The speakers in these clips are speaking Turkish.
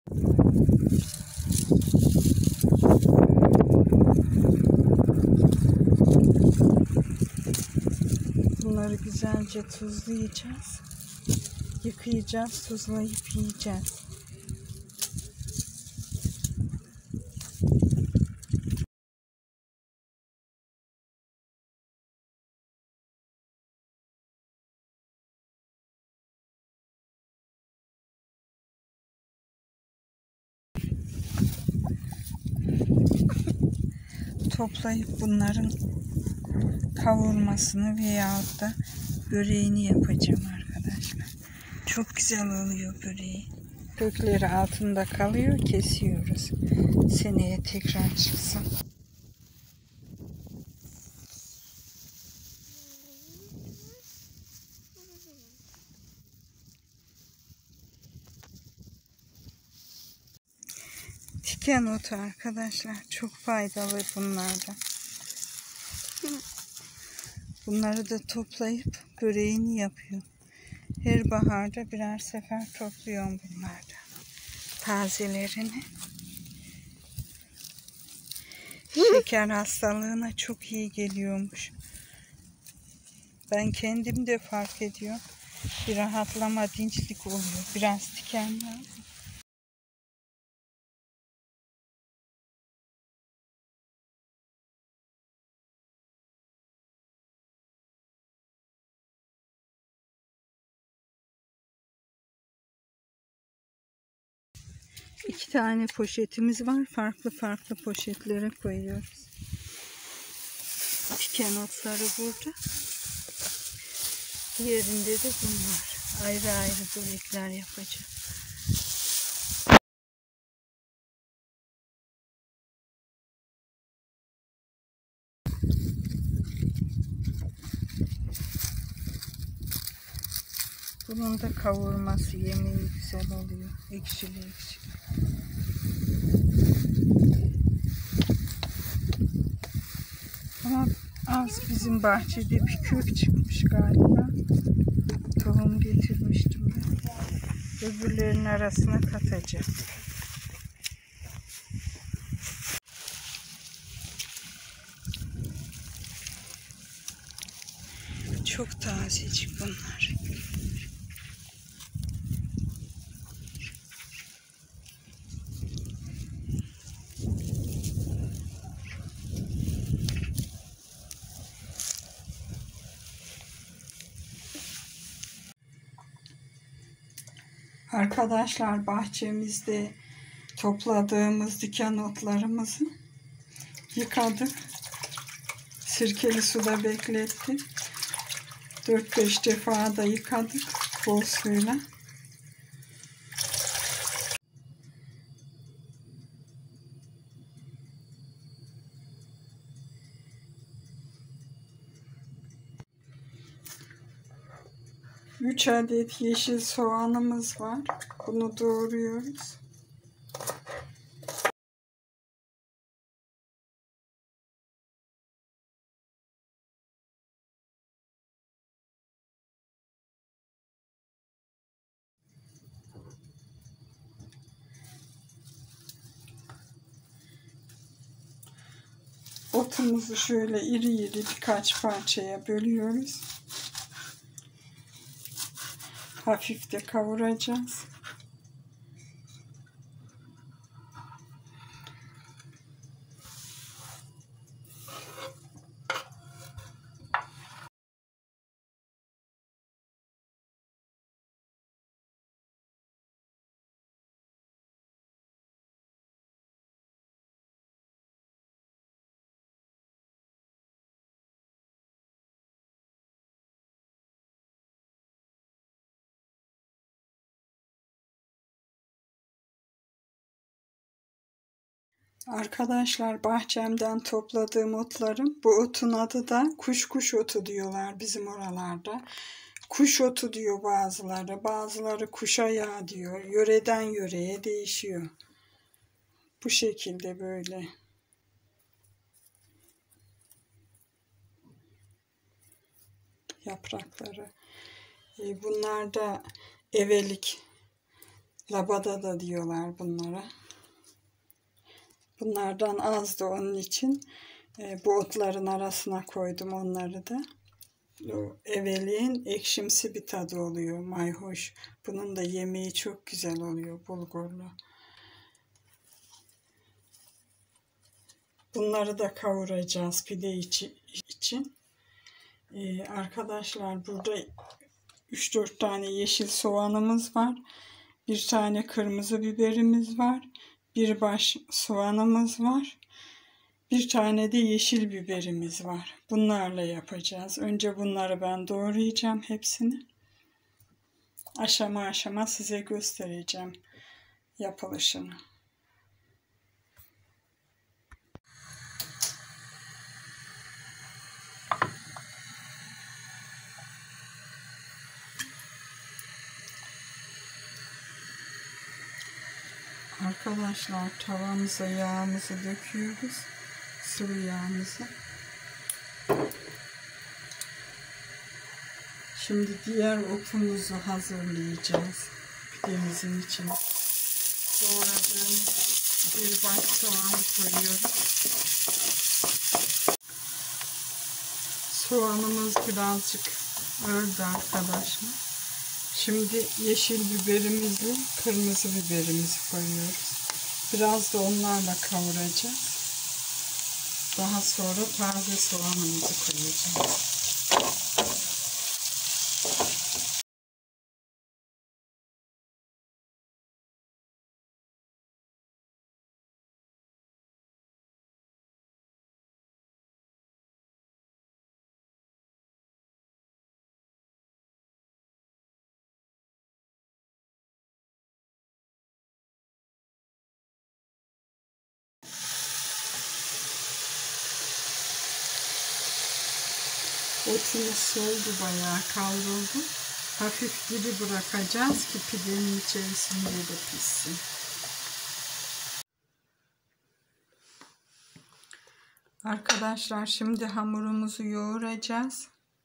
Bunları güzelce tuzlayacağız. Yıkayacağız, tuzlayıp yiyeceğiz. Toplayıp bunların kavurmasını veyahut da böreğini yapacağım arkadaşlar. Çok güzel oluyor böreği. Kökleri altında kalıyor, kesiyoruz. Seneye tekrar çıksın. Diken otu arkadaşlar, çok faydalı bunlardan. Bunları da toplayıp böreğini yapıyorum. Her baharda birer sefer topluyorum bunlardan. Tazelerini. Şeker hastalığına çok iyi geliyormuş. Ben kendim de fark ediyorum. Bir rahatlama, dinçlik oluyor. Biraz diken lazım. İki tane poşetimiz var. Farklı farklı poşetlere koyuyoruz. Diken otları burada. Diğerinde de bunlar. Ayrı ayrı börekler yapacağım. Bunun da kavurması, yemeği güzel oluyor. Ekşili ekşili. Ama az bizim bahçede bir kök çıkmış galiba. Tohum getirmiştim ben. Öbürlerinin arasına katacağım. Çok tazecik bunlar. Arkadaşlar, bahçemizde topladığımız diken otlarımızı yıkadık. Sirkeli suda beklettik. 4-5 defa da yıkadık bol suyla. Üç adet yeşil soğanımız var. Bunu doğruyoruz. Otumuzu şöyle iri iri birkaç parçaya bölüyoruz. Hafif de kavuracağız. Arkadaşlar, bahçemden topladığım otlarım. Bu otun adı da kuş otu diyorlar bizim oralarda. Kuş otu diyor bazıları. Bazıları kuş ayağı diyor. Yöreden yöreye değişiyor. Bu şekilde böyle. Yaprakları. Bunlar da evelik Labada da diyorlar bunlara. Bunlardan azdı, onun için bu otların arasına koydum onları da. O evveliğin ekşimsi bir tadı oluyor, mayhoş. Bunun da yemeği çok güzel oluyor, bulgurlu. Bunları da kavuracağız pide için. Arkadaşlar, burada 3-4 tane yeşil soğanımız var. Bir tane kırmızı biberimiz var. Bir baş soğanımız var. Bir tane de yeşil biberimiz var. Bunlarla yapacağız. Önce bunları ben doğrayacağım hepsini. Aşama aşama size göstereceğim yapılışını. Arkadaşlar, tavamıza yağımızı döküyoruz. Sıvı yağımızı. Şimdi diğer otumuzu hazırlayacağız. Pidemizin içine. Doğradığımız bir baş soğanı koyuyoruz. Soğanımız birazcık öldü arkadaşlar. Şimdi yeşil biberimizi, kırmızı biberimizi koyuyoruz. Biraz da onlarla kavuracağız. Daha sonra taze soğanımızı koyacağız. Otumuz soldu, bayağı kavruldu. Hafif diri bırakacağız ki pidenin içerisinde de pişsin. Arkadaşlar, şimdi hamurumuzu yoğuracağız.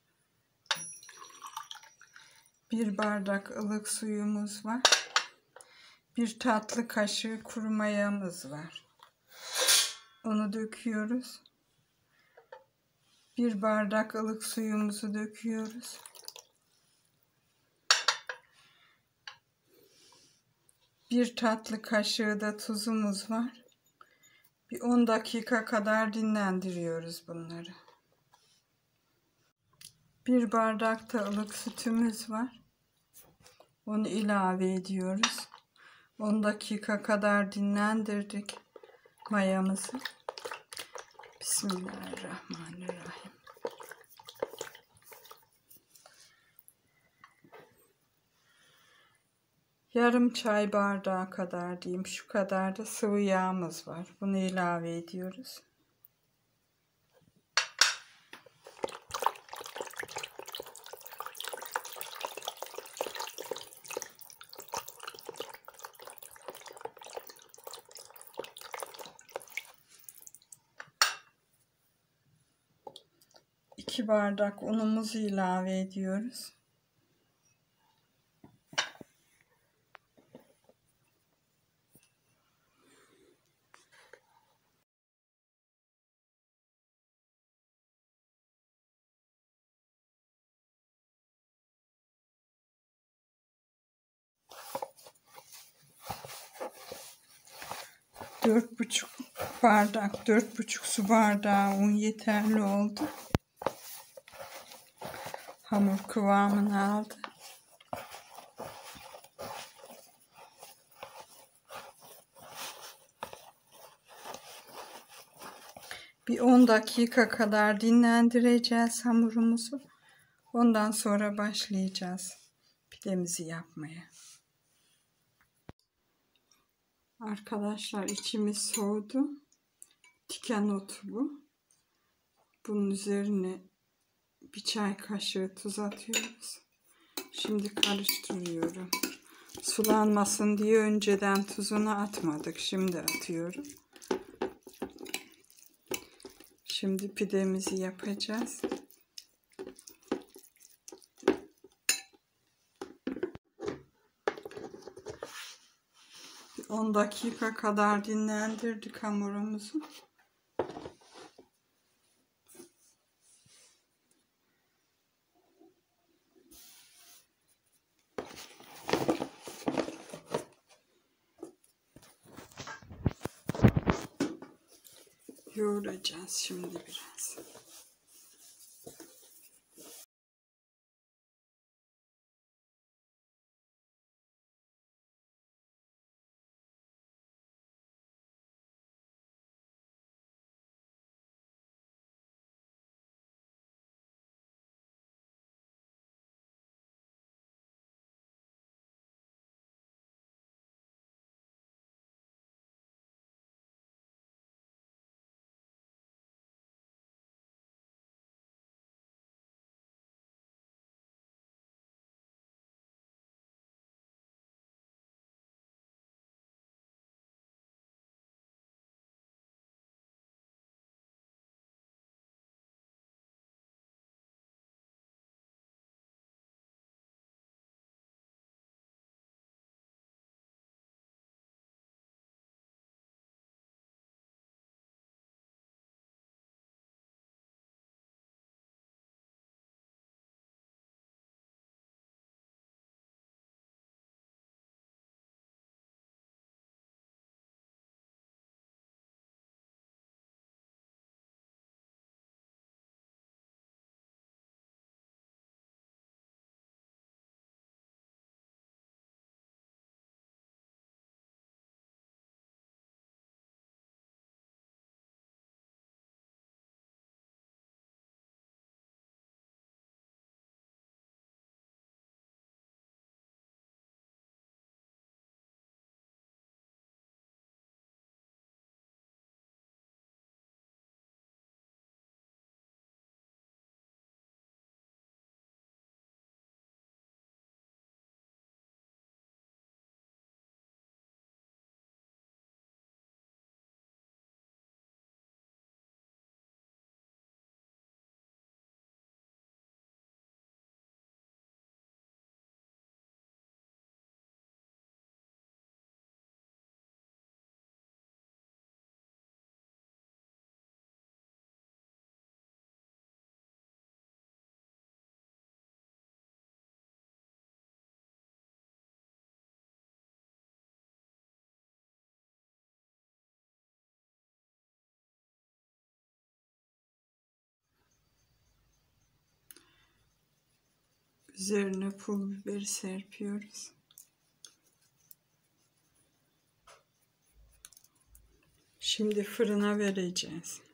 Bir bardak ılık suyumuz var. Bir tatlı kaşığı kuru mayamız var. Onu döküyoruz. Bir bardak ılık suyumuzu döküyoruz. Bir tatlı kaşığı da tuzumuz var. Bir 10 dakika kadar dinlendiriyoruz bunları. Bir bardak da ılık sütümüz var. Onu ilave ediyoruz. 10 dakika kadar dinlendirdik mayamızı. Bismillahirrahmanirrahim. Yarım çay bardağı kadar diyeyim, şu kadar da sıvı yağımız var. Bunu ilave ediyoruz. İki bardak unumuzu ilave ediyoruz. Dört buçuk su bardağı un yeterli oldu. Hamur kıvamını aldı. Bir 10 dakika kadar dinlendireceğiz hamurumuzu. Ondan sonra başlayacağız pidemizi yapmaya. Arkadaşlar, içimiz soğudu. Tiken otu bu. Bunun üzerine bir çay kaşığı tuz atıyoruz. Şimdi karıştırıyorum. Sulanmasın diye önceden tuzunu atmadık. Şimdi atıyorum. Şimdi pidemizi yapacağız. 10 dakika kadar dinlendirdik hamurumuzu. Yoğuracağız şimdi biraz. Üzerine pul biberi serpiyoruz. Şimdi fırına vereceğiz.